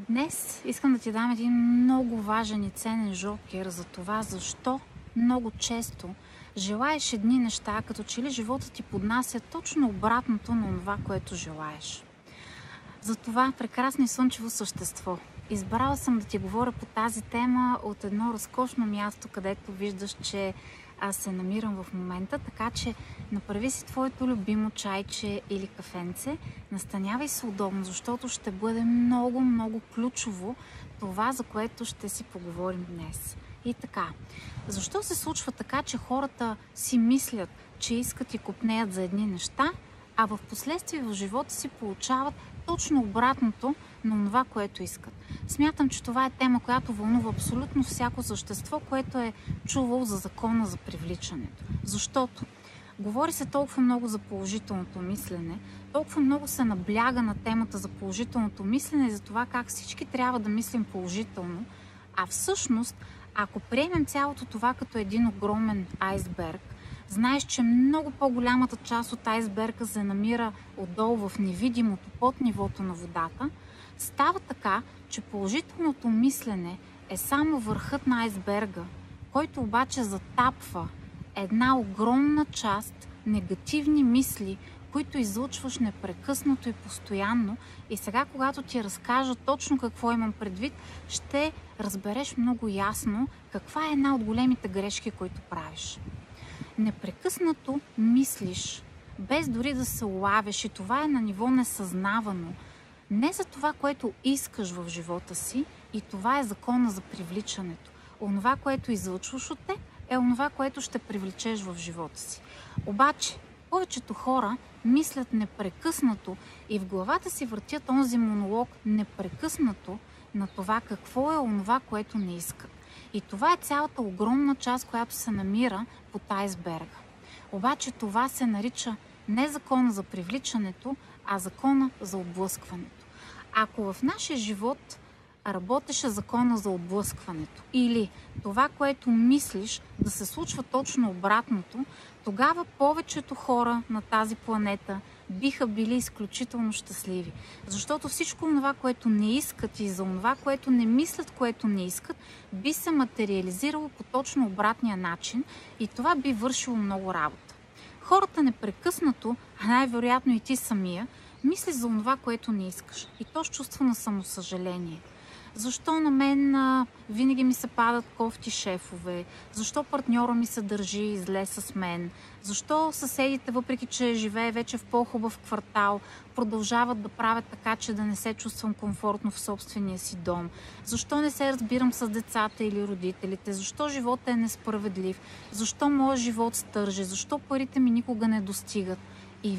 Днес искам да ти дам един много важен и ценен жокер за това, защо много често желаеш едни неща, като че ли живота ти поднася точно обратното на това, което желаеш. За това прекрасно и слънчево същество. Избрала съм да ти говоря по тази тема от едно разкошно място, където виждаш, че аз се намирам в момента, така че направи си твоето любимо чайче или кафенце, настанявай се удобно, защото ще бъде много ключово това, за което ще си поговорим днес. И така, защо се случва така, че хората си мислят, че искат и копнеят за едни неща, а в последствие в живота си получават точно обратното на това, което искат? Смятам, че това е тема, която вълнува абсолютно всяко същество, което е чувало за закона за привличането. Защото говори се толкова много за положителното мислене, толкова много се набляга на темата за положителното мислене и за това как всички трябва да мислим положително, а всъщност, ако приемем цялото това като един огромен айсберг, знаеш, че много по-голямата част от айсберга се намира отдолу в невидимото, под нивото на водата, става така, че положителното мислене е само върхът на айсберга, който обаче затапва една огромна част негативни мисли, които излъчваш непрекъснато и постоянно. И сега, когато ти разкажа точно какво имам предвид, ще разбереш много ясно каква е една от големите грешки, които правиш. Непрекъснато мислиш, без дори да се улавяш, и това е на ниво несъзнавано, не за това, което искаш в живота си, и това е закона за привличането. Онова, което излъчваш от теб, е онова, което ще привлечеш в живота си. Обаче, повечето хора мислят непрекъснато и в главата си въртят онзи монолог непрекъснато на това какво е онова, което не искат. И това е цялата огромна част, която се намира под айсберга. Обаче това се нарича не закона за привличането, а закона за отблъскването. Ако в нашия живот работеше закона за отблъскването или това, което мислиш да се случва точно обратното, тогава повечето хора на тази планета биха били изключително щастливи. Защото всичко това, което не искат, и за това, което не мислят, което не искат, би се материализирало по точно обратния начин и това би вършило много работа. Хората непрекъснато, а най-вероятно и ти самия, мислиш за това, което не искаш. И то с чувство на самосъжаление. Защо на мен винаги ми се падат кофти шефове? Защо партньора ми се държи зле с мен? Защо съседите, въпреки че живее вече в по-хубав квартал, продължават да правят така, че да не се чувствам комфортно в собствения си дом? Защо не се разбирам с децата или родителите? Защо животът е несправедлив? Защо моят живот стърже? Защо парите ми никога не достигат? И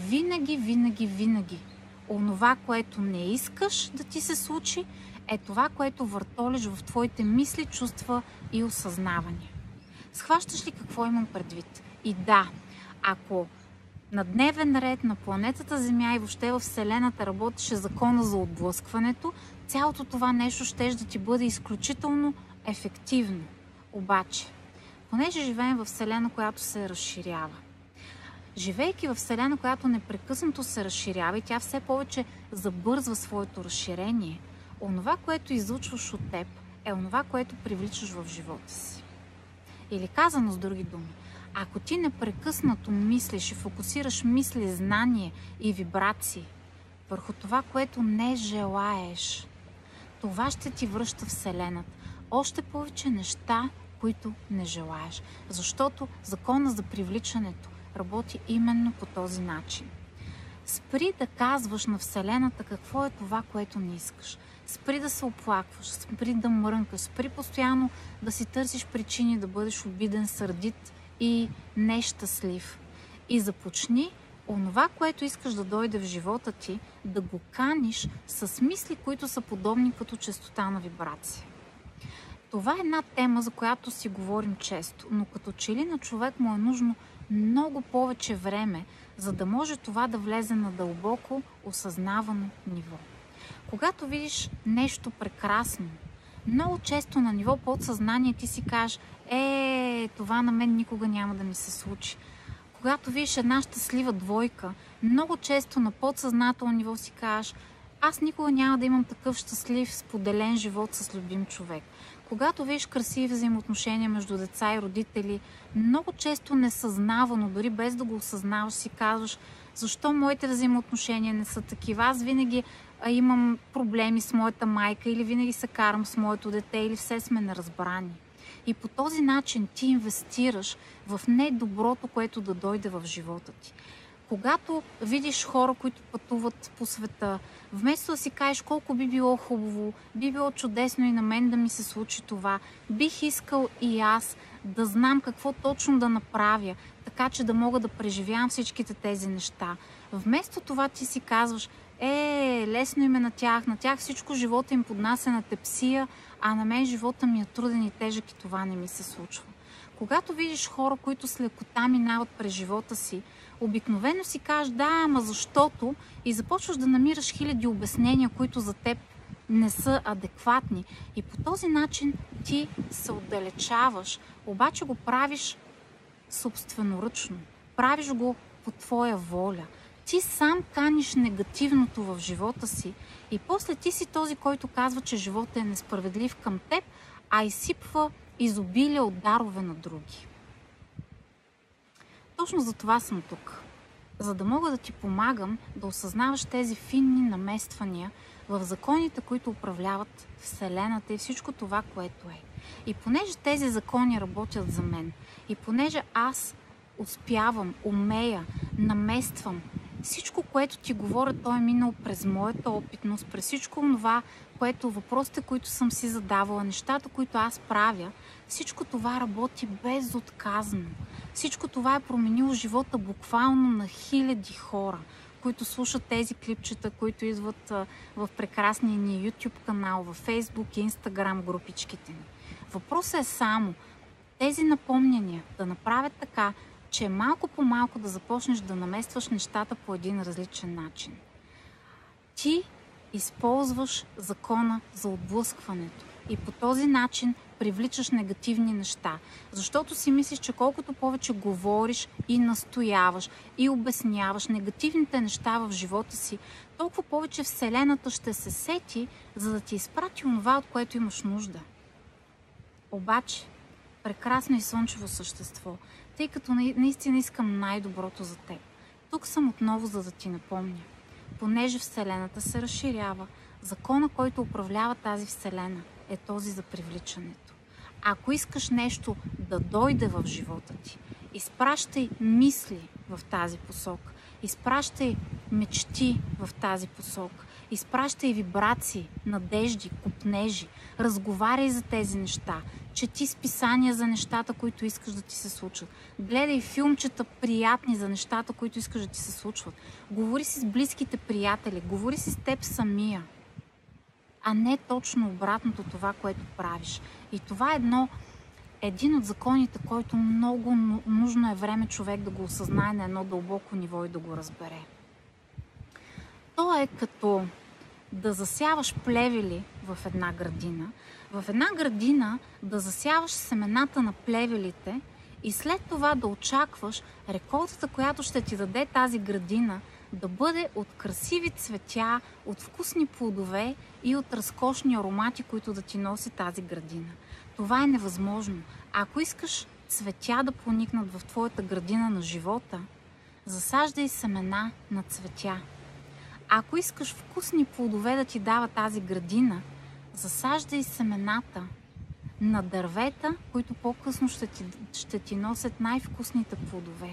винаги онова, което не искаш да ти се случи, е това, което въртолиш в твоите мисли, чувства и осъзнавания. Схващаш ли какво имам предвид? И да, ако на дневен ред на планетата Земя и въобще в Вселената работеше закона за отблъскването, цялото това нещо щеше да ти бъде изключително ефективно. Обаче, понеже живеем в Вселена, която се разширява, живейки в Вселена, която непрекъснато се разширява и тя все повече забързва своето разширение, онова, което излъчваш от теб, е онова, което привличаш в живота си. Или казано с други думи, ако ти непрекъснато мислиш и фокусираш мисли, знание и вибрации върху това, което не желаеш, това ще ти връща Вселената. Още повече неща, които не желаеш. Защото закона за привличането работи именно по този начин. Спри да казваш на Вселената какво е това, което не искаш. Спри да се оплакваш, спри да мрънкаш, спри постоянно да си търсиш причини да бъдеш обиден, сърдит и нещастлив. И започни онова, което искаш да дойде в живота ти, да го каниш с мисли, които са подобни като честота на вибрация. Това е една тема, за която си говорим често, но като че ли на човек му е нужно много повече време, за да може това да влезе на дълбоко осъзнавано ниво. Когато видиш нещо прекрасно, много често на ниво подсъзнание ти си кажеш: това на мен никога няма да ми се случи. Когато видиш една щастлива двойка, много често на подсъзнателно ниво си кажеш: Аз никога няма да имам такъв щастлив, споделен живот с любим човек. Когато видиш красиви взаимоотношения между деца и родители, много често несъзнавано, дори без да го осъзнаваш, си казваш: защо моите взаимоотношения не са такива? Аз винаги имам проблеми с моята майка, или винаги се карам с моето дете, или все сме неразбрани. И по този начин ти инвестираш в недоброто, което да дойде в живота ти. Когато видиш хора, които пътуват по света, вместо да си кажеш колко би било хубаво, би било чудесно и на мен да ми се случи това, бих искал и аз да знам какво точно да направя, така че да мога да преживявам всичките тези неща. Вместо това ти си казваш: лесно им е на тях всичко живота им поднася на тепсия, а на мен живота ми е труден и тежък и това не ми се случва. Когато видиш хора, които с лекота минават през живота си, обикновено си кажеш: да, ама защото, и започваш да намираш хиляди обяснения, които за теб не са адекватни. И по този начин ти се отдалечаваш, обаче го правиш собственоръчно. Правиш го по твоя воля. Ти сам каниш негативното в живота си и после ти си този, който казва, че животът е несправедлив към теб, а изсипва изобилие от дарове на други. Точно за това съм тук. За да мога да ти помагам да осъзнаваш тези финни намествания в законите, които управляват Вселената и всичко това, което е. И понеже тези закони работят за мен, и понеже аз успявам, умея, намествам всичко, което ти говоря, то е минало през моята опитност, през всичко това, което въпросите, които съм си задавала, нещата, които аз правя, всичко това работи безотказно. Всичко това е променило живота буквално на хиляди хора, които слушат тези клипчета, които идват в прекрасния ни YouTube канал, в Facebook и Instagram групичките ни. Въпросът е само тези напомняния да направят така, че малко по малко да започнеш да наместваш нещата по един различен начин. Ти използваш закона за отблъскването и по този начин привличаш негативни неща. Защото си мислиш, че колкото повече говориш и настояваш и обясняваш негативните неща в живота си, толкова повече Вселената ще се сети, за да ти изпрати онова, от което имаш нужда. Обаче, прекрасно и слънчево същество, тъй като наистина искам най-доброто за теб, тук съм отново, за да ти напомня. Понеже Вселената се разширява, закона, който управлява тази Вселена, е този за привличането. Ако искаш нещо да дойде в живота ти, изпращай мисли в тази посока, изпращай мечти в тази посока, изпращай вибрации, надежди, копнежи, разговаряй за тези неща, чети списания за нещата, които искаш да ти се случат, гледай филмчета приятни за нещата, които искаш да ти се случват, говори си с близките приятели, говори си с теб самия, а не точно обратното това, което правиш. И това е един от законите, който много нужно е време човек да го осъзнае на едно дълбоко ниво и да го разбере. То е като да засяваш плевели в една градина. В една градина да засяваш семената на плевелите и след това да очакваш реколтата, която ще ти даде тази градина, да бъде от красиви цветя, от вкусни плодове и от разкошни аромати, които да ти носи тази градина. Това е невъзможно. Ако искаш цветя да проникнат в твоята градина на живота, засаждай семена на цветя. Ако искаш вкусни плодове да ти дава тази градина, засаждай семената на дървета, които по-късно ще ти носят най-вкусните плодове.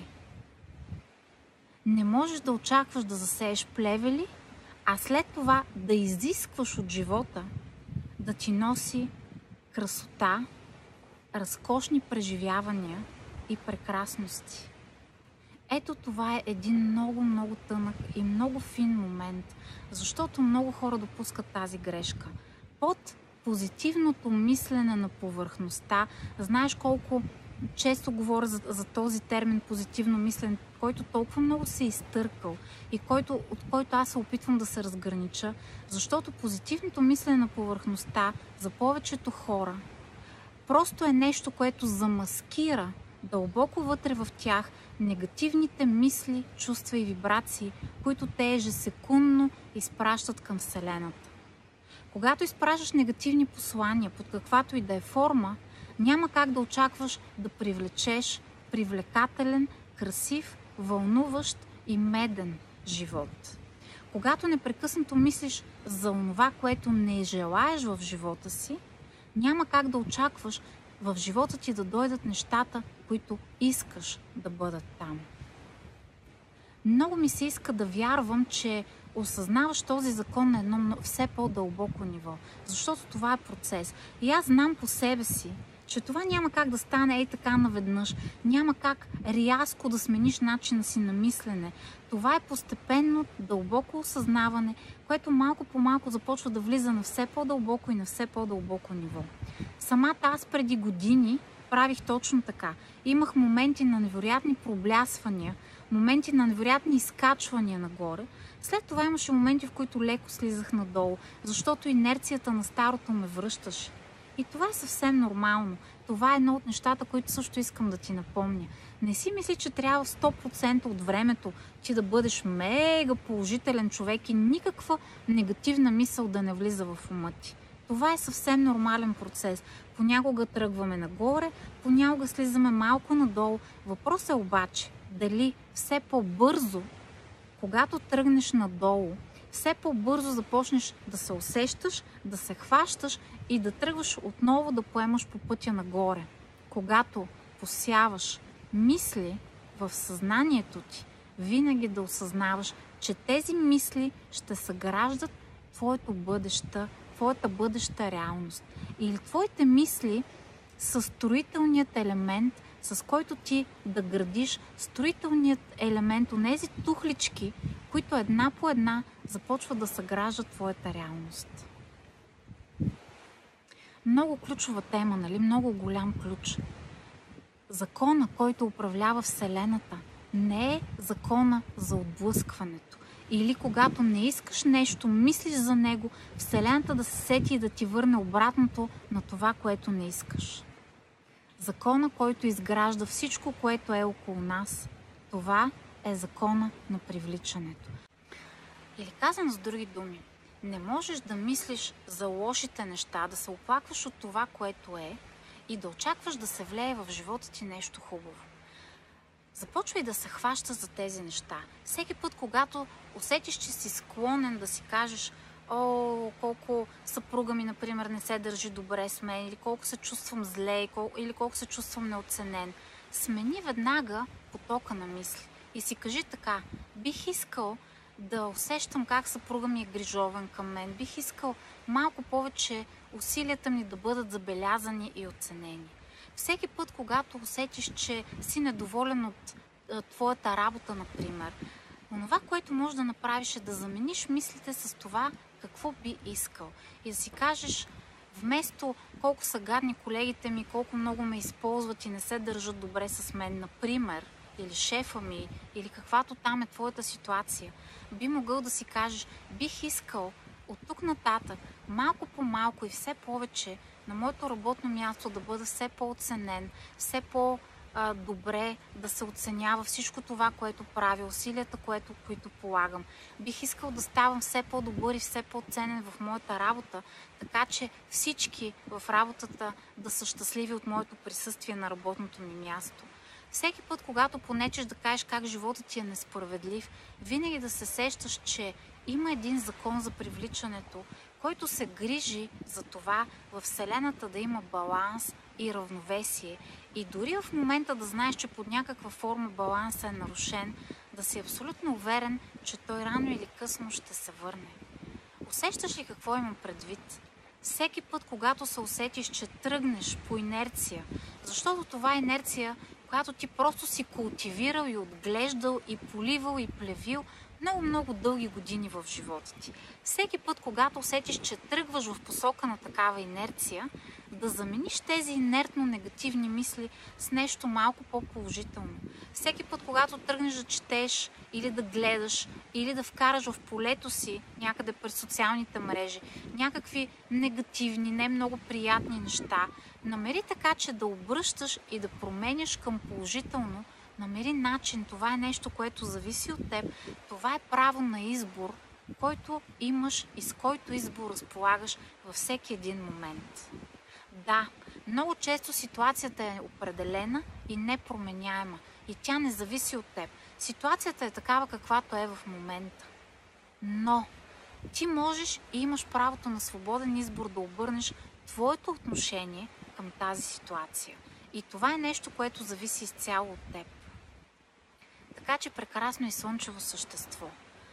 Не можеш да очакваш да засееш плевели, а след това да изискваш от живота да ти носи красота, разкошни преживявания и прекрасности. Ето това е един много, много тънък и много фин момент, защото много хора допускат тази грешка. Под позитивното мислене на повърхността, знаеш колко често говоря за този термин позитивно мислене, който толкова много се е изтъркал и от който аз се опитвам да се разгранича, защото позитивното мислене на повърхността за повечето хора просто е нещо, което замаскира дълбоко вътре в тях негативните мисли, чувства и вибрации, които те ежесекундно изпращат към Вселената. Когато изпращаш негативни послания под каквато и да е форма, няма как да очакваш да привлечеш привлекателен, красив, вълнуващ и меден живот. Когато непрекъснато мислиш за онова, което не желаеш в живота си, няма как да очакваш в живота ти да дойдат нещата, които искаш да бъдат там. Много ми се иска да вярвам, че осъзнаваш този закон на едно все по-дълбоко ниво, защото това е процес. И аз знам по себе си, че това няма как да стане така наведнъж, няма как рязко да смениш начина си на мислене. Това е постепенно дълбоко осъзнаване, което малко по малко започва да влиза на все по-дълбоко и на все по-дълбоко ниво. Самата аз преди години правих точно така. Имах моменти на невероятни проблясвания, моменти на невероятни изкачвания нагоре. След това имаше моменти, в които леко слизах надолу, защото инерцията на старото ме връщаше. И това е съвсем нормално. Това е едно от нещата, които също искам да ти напомня. Не си мисли, че трябва 100% от времето ти да бъдеш мега положителен човек и никаква негативна мисъл да не влиза в ума ти. Това е съвсем нормален процес. Понякога тръгваме нагоре, понякога слизаме малко надолу. Въпросът е обаче дали все по-бързо, когато тръгнеш надолу, все по-бързо започнеш да се усещаш, да се хващаш и да тръгваш отново да поемаш по пътя нагоре. Когато посяваш мисли в съзнанието ти, винаги да осъзнаваш, че тези мисли ще съграждат твоята бъдеща реалност. Или твоите мисли са строителният елемент, с който ти да градиш строителният елемент, онези тухлички, които една по една започват да съграждат твоята реалност. Много ключова тема, нали? Много голям ключ. Закона, който управлява Вселената, не е закона за отблъскването. Или когато не искаш нещо, мислиш за него, Вселената да се сети и да ти върне обратното на това, което не искаш. Закона, който изгражда всичко, което е около нас, това е закона на привличането. Или казано с други думи, не можеш да мислиш за лошите неща, да се оплакваш от това, което е и да очакваш да се влее в живота ти нещо хубаво. Започвай да се хваща за тези неща. Всеки път, когато усетиш, че си склонен да си кажеш: о, колко съпруга ми, например, не се държи добре с мен, или колко се чувствам зле, или колко се чувствам неоценен, смени веднага потока на мисли и си кажи така: бих искал да усещам как съпруга ми е грижовен към мен, бих искал малко повече усилията ми да бъдат забелязани и оценени. Всеки път, когато усетиш, че си недоволен от твоята работа, например, онова, което можеш да направиш, е да замениш мислите с това какво би искал. И да си кажеш, вместо колко са гадни колегите ми, колко много ме използват и не се държат добре с мен, например, или шефа ми, или каквато там е твоята ситуация, би могъл да си кажеш: бих искал от тук нататък малко по малко и все повече на моето работно място да бъда все по-оценен, все по-добре да се оценява всичко това, което правя, усилията, които полагам. Бих искал да ставам все по-добър и все по-ценен в моята работа, така че всички в работата да са щастливи от моето присъствие на работното ми място. Всеки път, когато понечеш да кажеш как животът ти е несправедлив, винаги да се сещаш, че има един закон за привличането, който се грижи за това във Вселената да има баланс и равновесие. И дори в момента да знаеш, че под някаква форма балансът е нарушен, да си абсолютно уверен, че той рано или късно ще се върне. Усещаш ли какво имам предвид? Всеки път, когато се усетиш, че тръгнеш по инерция, защото това е инерция, която ти просто си култивирал и отглеждал и поливал и плевил много дълги години в живота ти. Всеки път, когато усетиш, че тръгваш в посока на такава инерция, да замениш тези инертно негативни мисли с нещо малко по-положително. Всеки път, когато тръгнеш да четеш или да гледаш, или да вкараш в полето си някъде през социалните мрежи някакви негативни, не много приятни неща, намери така, че да обръщаш и да променяш към положително. Намери начин. Това е нещо, което зависи от теб. Това е право на избор, който имаш и с който избор разполагаш във всеки един момент. Да, много често ситуацията е определена и непроменяема и тя не зависи от теб. Ситуацията е такава, каквато е в момента. Но ти можеш и имаш правото на свободен избор да обърнеш твоето отношение към тази ситуация. И това е нещо, което зависи изцяло от теб. Така че прекрасно и слънчево същество.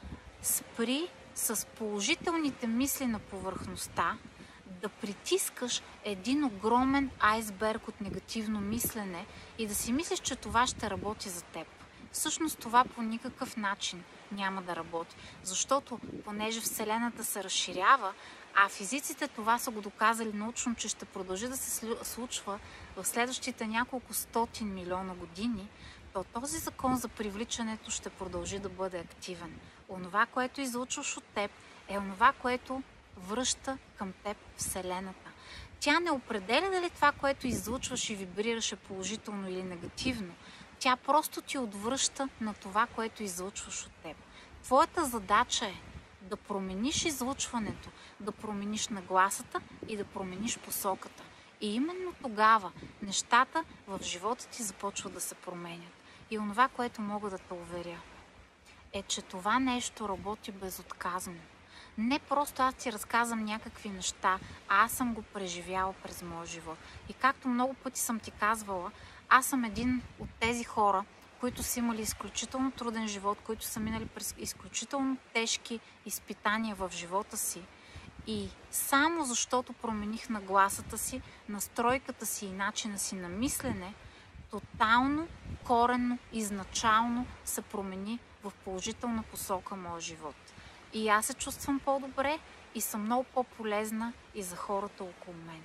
Спри с положителните мисли на повърхността да притискаш един огромен айсберг от негативно мислене и да си мислиш, че това ще работи за теб. Всъщност това по никакъв начин няма да работи, защото понеже Вселената се разширява, а физиците това са го доказали научно, че ще продължи да се случва в следващите няколко стотин милиона години, то този закон за привличането ще продължи да бъде активен. Онова, което излъчваш от теб, е онова, което връща към теб Вселената. Тя не определя дали това, което излъчваш и вибрираш е положително или негативно. Тя просто ти отвръща на това, което излъчваш от теб. Твоята задача е да промениш излъчването, да промениш нагласата и да промениш посоката. И именно тогава нещата в живота ти започват да се променят. И онова, което мога да те уверя, е, че това нещо работи безотказно. Не просто аз ти разказвам някакви неща, а аз съм го преживяла през моя живот. И както много пъти съм ти казвала, аз съм един от тези хора, които са имали изключително труден живот, които са минали през изключително тежки изпитания в живота си. И само защото промених нагласата си, настройката си и начина си на мислене, тотално, коренно, изначално се промени в положителна посока моя живот. И аз се чувствам по-добре и съм много по-полезна и за хората около мен.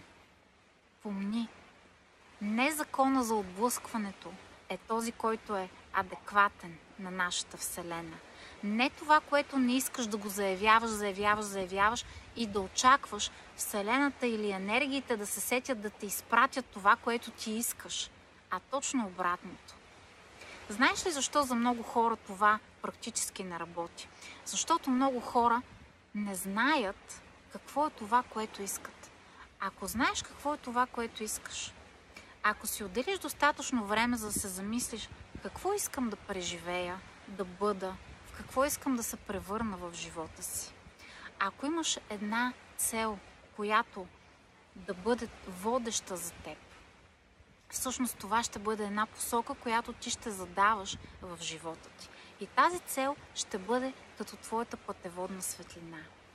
Помни, не закона за отблъскването е този, който е адекватен на нашата Вселена. Не това, което не искаш да го заявяваш и да очакваш Вселената или енергиите да се сетят да те изпратят това, което ти искаш, а точно обратното. Знаеш ли защо за много хора това практически не работи? Защото много хора не знаят какво е това, което искат. Ако знаеш какво е това, което искаш, ако си отделиш достатъчно време за да се замислиш какво искам да преживея, да бъда, в какво искам да се превърна в живота си. Ако имаш една цел, която да бъде водеща за теб, всъщност това ще бъде една посока, която ти ще задаваш в живота ти. И тази цел ще бъде като твоята пътеводна светлина.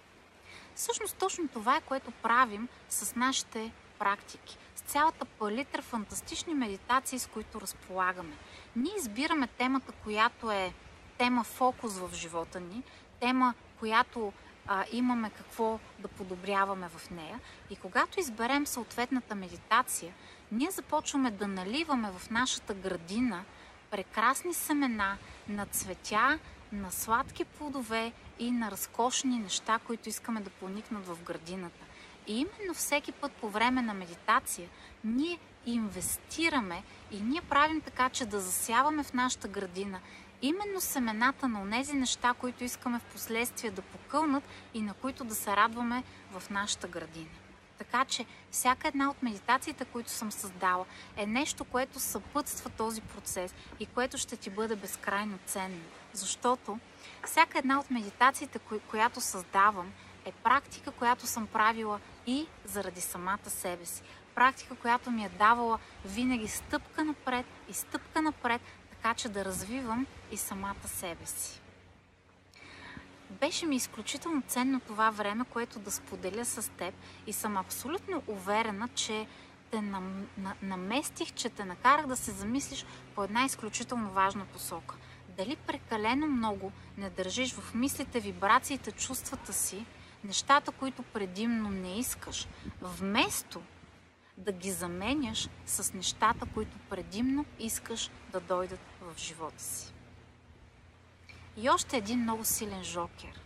Всъщност точно това е, което правим с нашите практики, с цялата палитра фантастични медитации, с които разполагаме. Ние избираме темата, която е тема фокус в живота ни, тема, която имаме какво да подобряваме в нея. И когато изберем съответната медитация, ние започваме да наливаме в нашата градина прекрасни семена на цветя, на сладки плодове и на разкошни неща, които искаме да проникнат в градината. И именно всеки път по време на медитация ние инвестираме и ние правим така, че да засяваме в нашата градина именно семената на онези неща, които искаме в последствие да покълнат и на които да се радваме в нашата градина. Така че всяка една от медитациите, които съм създала, е нещо, което съпътства този процес и което ще ти бъде безкрайно ценно. Защото всяка една от медитациите, която създавам, е практика, която съм правила и заради самата себе си. Практика, която ми е давала винаги стъпка напред и стъпка напред, така че да развивам и самата себе си. Беше ми изключително ценно това време, което да споделя с теб и съм абсолютно уверена, че те наместих, че те накарах да се замислиш по една изключително важна посока. Дали прекалено много не държиш в мислите, вибрациите, чувствата си, нещата, които предимно не искаш, вместо да ги заменяш с нещата, които предимно искаш да дойдат в живота си. И още един много силен жокер.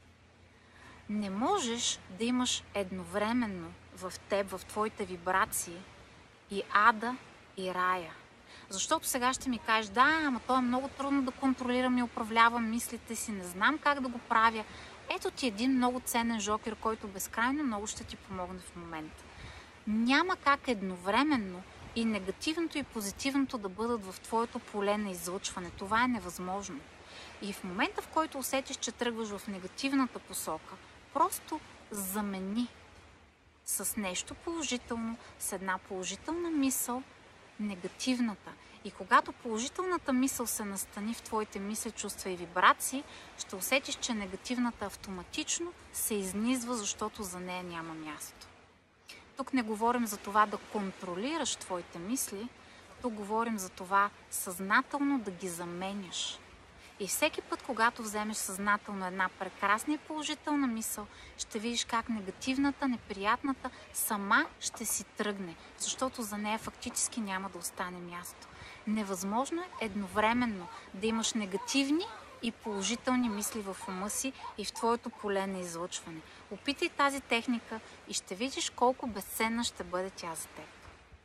Не можеш да имаш едновременно в теб, в твоите вибрации и ада, и рая. Защото сега ще ми кажеш, да, ама то е много трудно да контролирам и управлявам мислите си, не знам как да го правя. Ето ти един много ценен жокер, който безкрайно много ще ти помогне в момента. Няма как едновременно и негативното и позитивното да бъдат в твоето поле на излъчване. Това е невъзможно. И в момента, в който усетиш, че тръгваш в негативната посока, просто замени с нещо положително, с една положителна мисъл, негативната. И когато положителната мисъл се настани в твоите мисли, чувства и вибрации, ще усетиш, че негативната автоматично се изнизва, защото за нея няма място. Тук не говорим за това да контролираш твоите мисли, тук говорим за това съзнателно да ги заменяш. И всеки път, когато вземеш съзнателно една прекрасна и положителна мисъл, ще видиш как негативната, неприятната сама ще си тръгне, защото за нея фактически няма да остане място. Невъзможно е едновременно да имаш негативни и положителни мисли в ума си и в твоето поле на излъчване. Опитай тази техника и ще видиш колко безценна ще бъде тя за теб.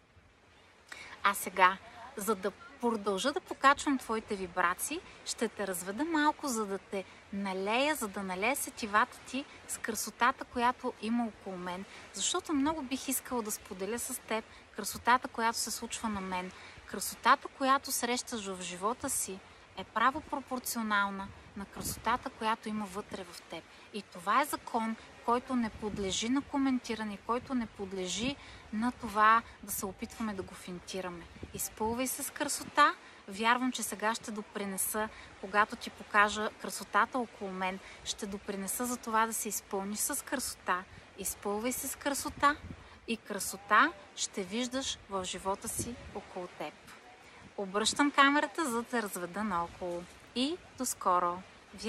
А сега, за да продължа да покачвам твоите вибрации, ще те разведа малко, за да те налея, за да налея сетивата ти с красотата, която има около мен. Защото много бих искала да споделя с теб красотата, която се случва на мен. Красотата, която срещаш в живота си, е право пропорционална на красотата, която има вътре в теб. И това е закон, който не подлежи на коментиране, който не подлежи на това да се опитваме да го финтираме. Изпълвай се с красота. Вярвам, че сега ще допринеса, когато ти покажа красотата около мен, ще допринеса за това да се изпълниш с красота. Изпълвай се с красота и красота ще виждаш в живота си около теб. Обръщам камерата, за да те разведа наоколо. И до скоро.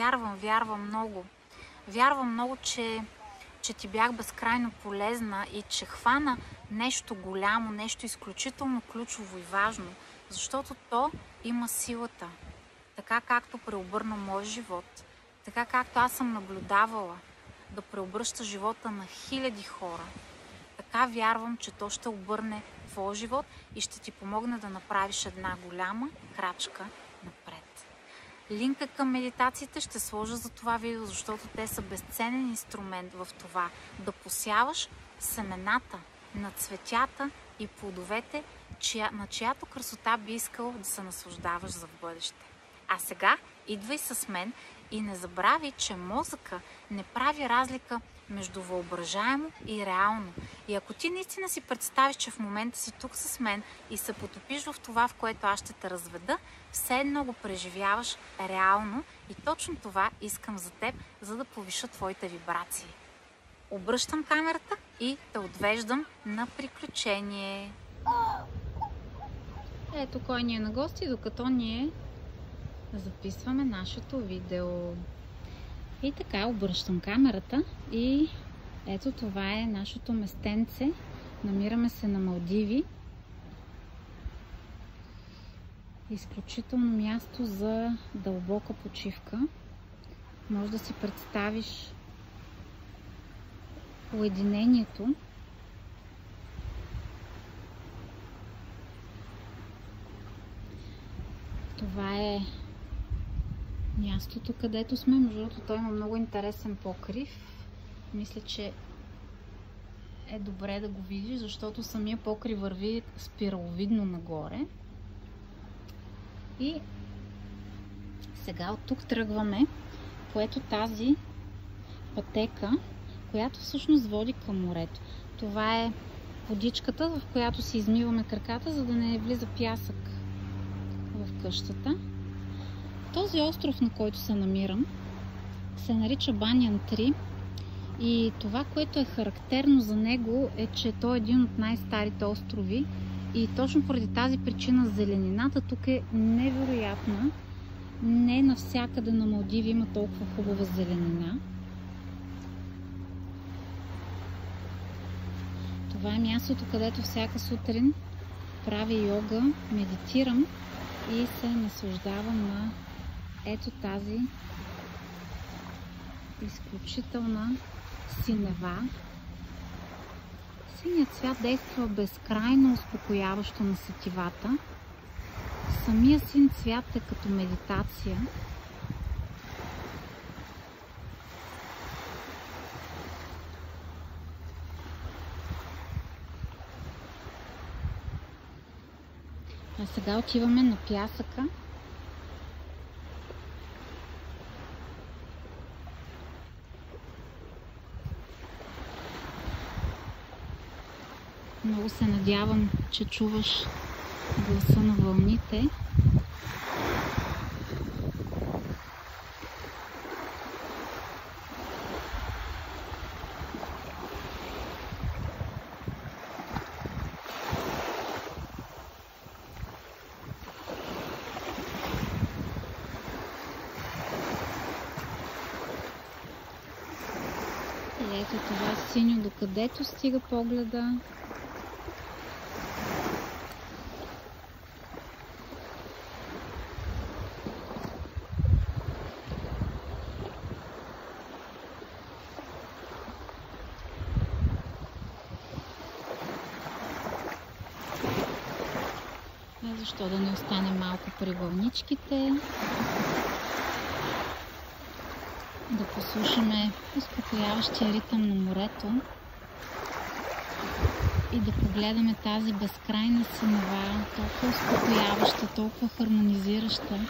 Вярвам много. Вярвам много, че ти бях безкрайно полезна и че хвана нещо голямо, нещо изключително ключово и важно, защото то има силата. Така както преобърна мой живот, така както аз съм наблюдавала да преобръща живота на хиляди хора, така вярвам, че то ще обърне твой живот и ще ти помогне да направиш една голяма крачка напред. Линка към медитациите ще сложа за това видео, защото те са безценен инструмент в това да посяваш семената на цветята и плодовете, на чиято красота би искал да се наслаждаваш за в бъдеще. А сега идвай с мен и не забравяй, че мозъка не прави разлика между въображаемо и реално. И ако ти наистина си представиш, че в момента си тук с мен и се потопиш в това, в което аз ще те разведа, все едно го преживяваш реално и точно това искам за теб, за да повиша твоите вибрации. Обръщам камерата и те отвеждам на приключение. Ето кой ни е на гости, докато ние записваме нашето видео. И така, обръщам камерата и ето това е нашето местенце. Намираме се на Малдиви. Изключително място за дълбока почивка. Може да си представиш уединението. Това е мястото, където сме. Между другото, той има много интересен покрив. Мисля, че е добре да го видиш, защото самия покрив върви спираловидно нагоре. И сега от тук тръгваме, което тази пътека, която всъщност води към морето. Това е водичката, в която си измиваме краката, за да не влиза пясък в къщата. Този остров, на който се намирам, се нарича Банян 3 и това, което е характерно за него, е, че той е един от най-старите острови и точно поради тази причина зеленината тук е невероятна Не навсякъде на Малдиви има толкова хубава зеленина. Това е мястото, където всяка сутрин правя йога, медитирам и се наслаждавам на ето тази изключителна синева. Синият цвят действа безкрайно успокояващо на сетивата. Самия син цвят е като медитация. А сега отиваме на пясъка. Много се надявам, че чуваш гласа на вълните. И ето това синьо, докъдето стига погледа. Защо да не остане малко при вълничките? Да послушаме успокояващия ритъм на морето и да погледаме тази безкрайна синева, толкова успокояваща, толкова хармонизираща.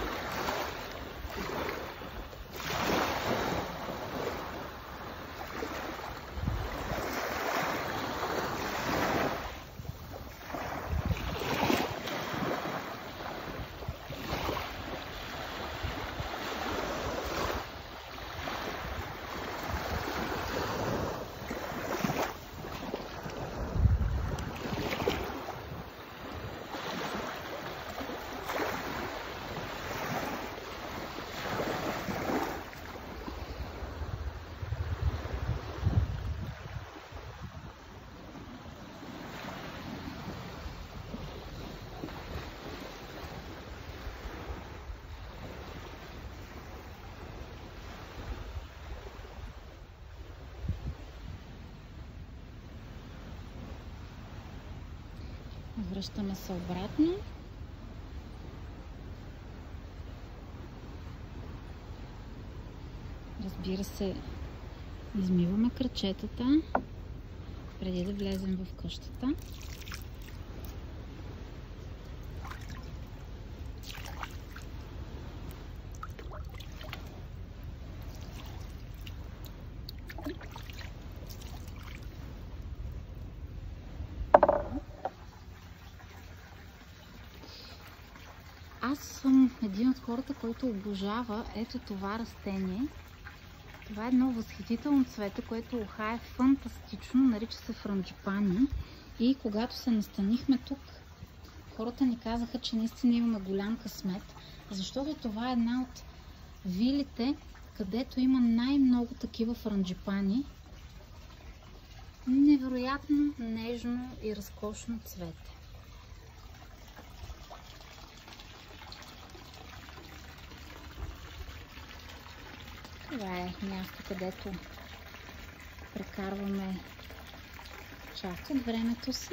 Връщаме се обратно. Разбира се, измиваме крачетата преди да влезем в къщата. Аз съм един от хората, който обожава ето това растение. Това е едно възхитително цвете, което ухае фантастично, нарича се франджипани. И когато се настанихме тук, хората ни казаха, че наистина имаме голям късмет, защото това е една от вилите, където има най-много такива франджипани. Невероятно нежно и разкошно цвете. Това е място, където прекарваме част от времето си.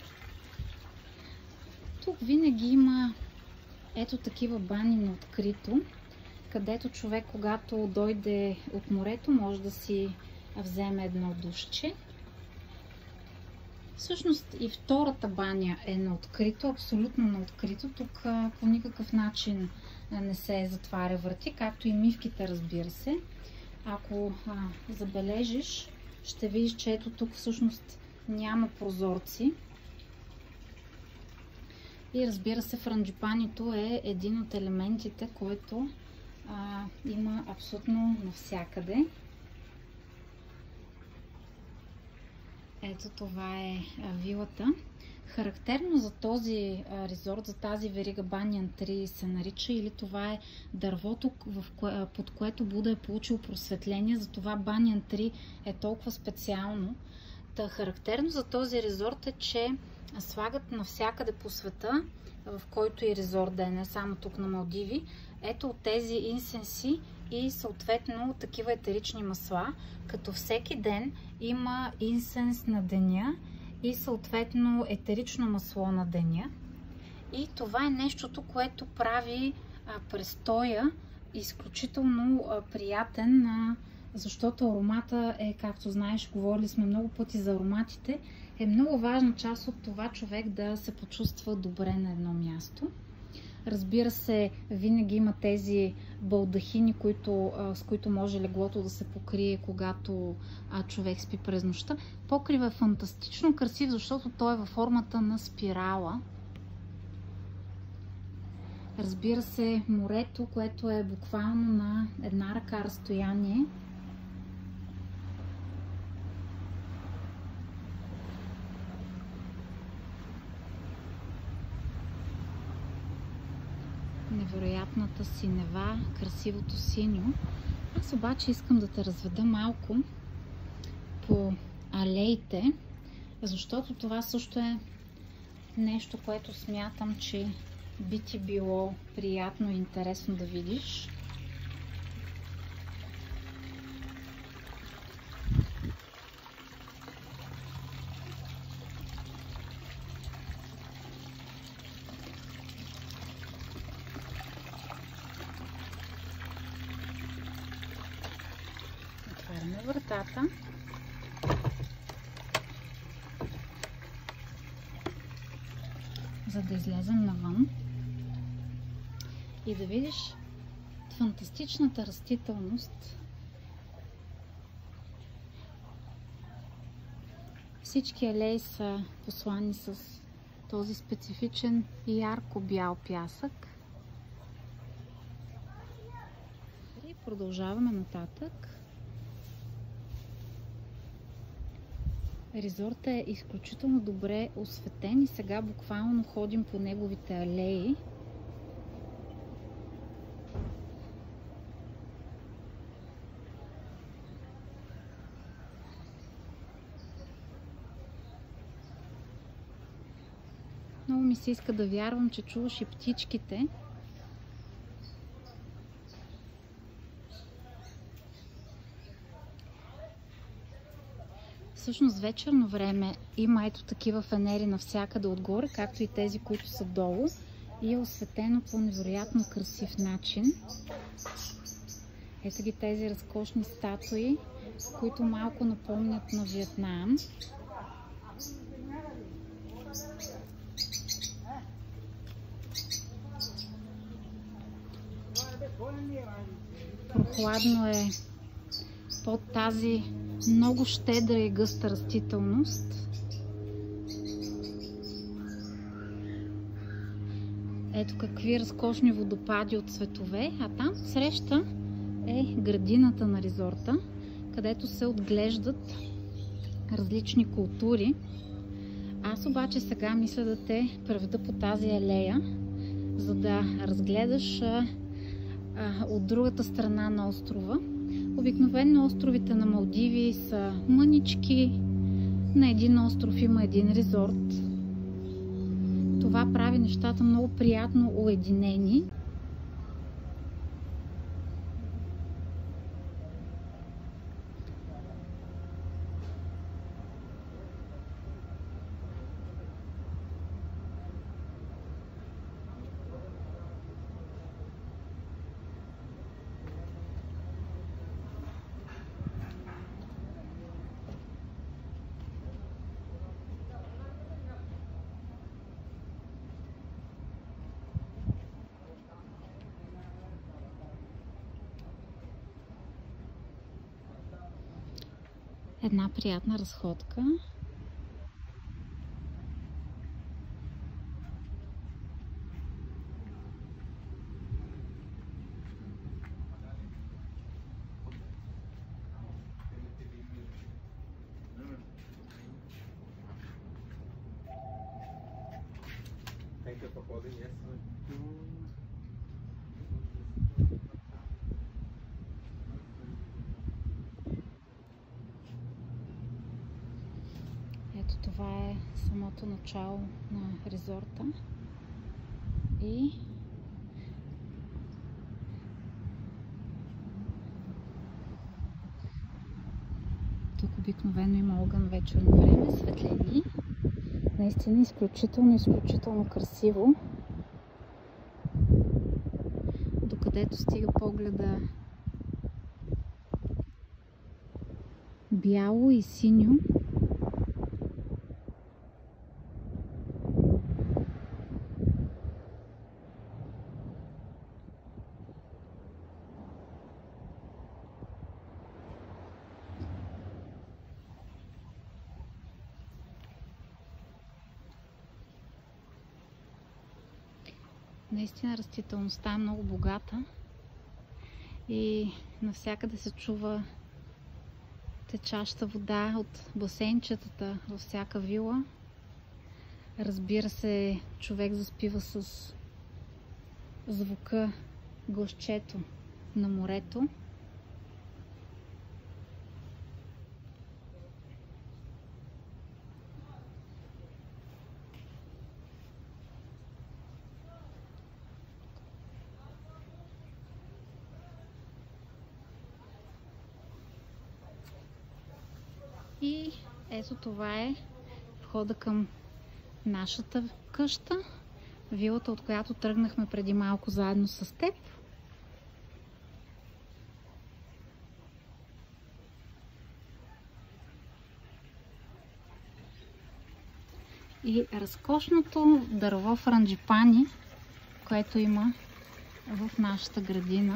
Тук винаги има ето такива бани на открито, където човек, когато дойде от морето, може да си вземе едно душче. Всъщност и втората баня е на открито, абсолютно на открито. Тук по никакъв начин не се затваря врати, както и мивките, разбира се. Ако забележиш, ще видиш, че ето тук всъщност няма прозорци. И разбира се, франджипанито е един от елементите, който има абсолютно навсякъде. Ето това е вилата. Характерно за този резорт, за тази верига Banyan Tree се нарича, или това е дървото, под което Буда е получил просветление, затова Banyan Tree е толкова специално. Та характерно за този резорт е, че слагат навсякъде по света, в който и резорт да е, не само тук на Малдиви, ето от тези инсенси и съответно такива етерични масла, като всеки ден има инсенс на деня и съответно етерично масло на деня. И това е нещото, което прави престоя изключително приятен, защото аромата е, както знаеш, говорили сме много пъти за ароматите, е много важна част от това човек да се почувства добре на едно място. Разбира се, винаги има тези балдахини, с които може леглото да се покрие, когато човек спи през нощта. Покрива е фантастично красив, защото той е във формата на спирала. Разбира се, морето, което е буквално на една ръка разстояние. Невероятната синева, красивото синьо. Аз обаче искам да те разведа малко по алеите, защото това също е нещо, което смятам, че би ти било приятно и интересно да видиш. Отваряме вратата. За да излезем навън и да видиш фантастичната растителност. Всички алеи са послани с този специфичен ярко бял пясък. И продължаваме нататък. Резортът е изключително добре осветен и сега буквално ходим по неговите алеи. Много ми се иска да вярвам, че чуваш и птичките. Всъщност вечерно време има ето такива фенери навсякъде отгоре, както и тези, които са долу, и е осветено по невероятно красив начин. Ето ги тези разкошни статуи, които малко напомнят на Виетнам. Прохладно е под тази много щедра и гъста растителност. Ето какви разкошни водопади от цветове, а там среща е градината на резорта, където се отглеждат различни култури. Аз обаче сега мисля да те преведа по тази алея, за да разгледаш от другата страна на острова. Обикновено островите на Малдиви са мънички. На един остров има един резорт. Това прави нещата много приятно уединени. Една приятна разходка. Ето това е самото начало на резорта и тук обикновено има огън вечерно време, светлини. Наистина изключително красиво. Докъдето стига погледа бяло и синьо. Наистина растителността е много богата и навсякъде се чува течаща вода от басейнчетата във всяка вила. Разбира се, човек заспива с звука, гласчето на морето. И ето това е входа към нашата къща, вилата, от която тръгнахме преди малко заедно с теб. И разкошното дърво франджипани, което има в нашата градина.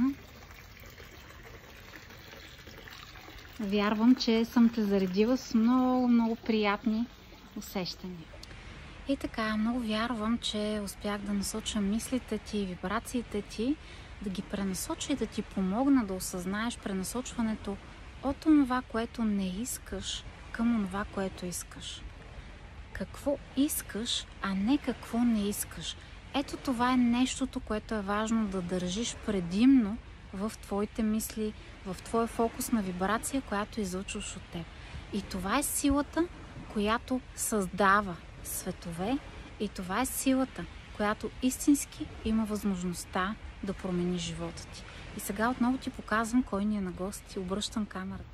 Вярвам, че съм те заредила с много приятни усещания. И така, много вярвам, че успях да насоча мислите ти и вибрациите ти, да ги пренасоча и да ти помогна да осъзнаеш пренасочването от това, което не искаш, към това, което искаш. Какво искаш, а не какво не искаш. Ето това е нещото, което е важно да държиш предимно в твоите мисли, в твоя фокус на вибрация, която излъчваш от теб. И това е силата, която създава светове, и това е силата, която истински има възможността да промени живота ти. И сега отново ти показвам кой ни е на гости. Обръщам камерата.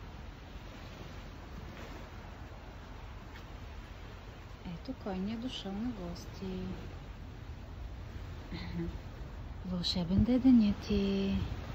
Ето кой ни е дошъл на гости. Вълшебен ден е денят ти.